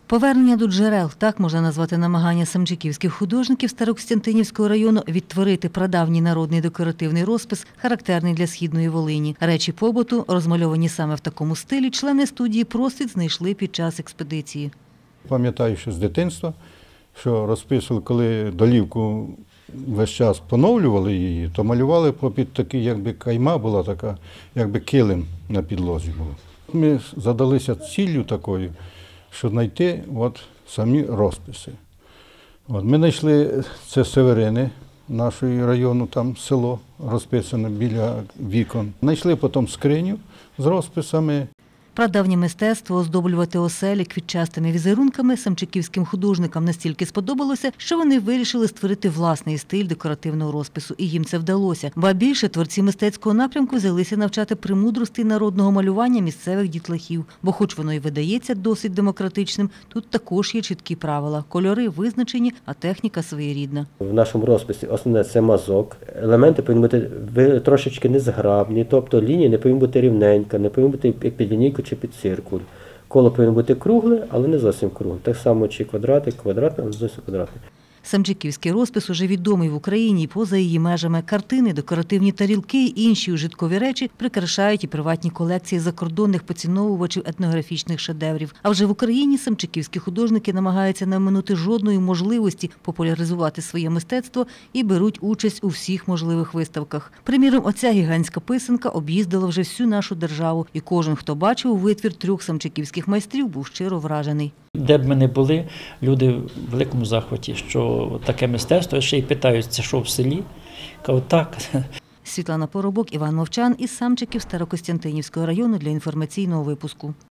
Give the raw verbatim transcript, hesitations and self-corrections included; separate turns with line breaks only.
Повернення до джерел – так можна назвати намагання самчиківських художників Старокостянтинівського району відтворити прадавній народний декоративний розпис, характерний для Східної Волині. Речі побуту, розмальовані саме в такому стилі, члени студії «Просвіт» знайшли під час експедиції.
Пам'ятаю, що з дитинства, що розписували, коли долівку весь час поновлювали її, то малювали попід такий, якби кайма була така, якби килим на підлозі було. Ми задалися ціллю такою, що знайти от самі розписи. От ми знайшли, це Северини нашого району, там село розписане біля вікон. Знайшли потім скриню з розписами.
Прадавнє мистецтво оздоблювати оселі квітчастими візерунками самчиківським художникам настільки сподобалося, що вони вирішили створити власний стиль декоративного розпису. І їм це вдалося. Ба більше, творці мистецького напрямку взялися навчати премудростей народного малювання місцевих дітлахів. Бо хоч воно і видається досить демократичним, тут також є чіткі правила. Кольори визначені, а техніка своєрідна.
В нашому розписі основне – це мазок. Елементи повинні бути трошечки незграбні, тобто лінія не повинна бути рівненька, не повинна бути як під лінійку чи під циркуль. Коло повинно бути кругле, але не зовсім кругле. Так само чи квадратик, квадратний, але не зовсім квадратний.
Самчиківський розпис уже відомий в Україні і поза її межами. Картини, декоративні тарілки і інші ужиткові речі прикрашають і приватні колекції закордонних поціновувачів етнографічних шедеврів. А вже в Україні самчиківські художники намагаються не оминути жодної можливості популяризувати своє мистецтво і беруть участь у всіх можливих виставках. Приміром, оця гігантська писанка об'їздила вже всю нашу державу. І кожен, хто бачив витвір трьох самчиківських майстрів, був щиро вражений.
Де б ми не були, люди в великому захваті, що таке мистецтво, ще й питають, це що в селі? Кажуть, так.
Світлана Поробок, Іван Мовчан із Самчиків Старокостянтинівського району для інформаційного випуску.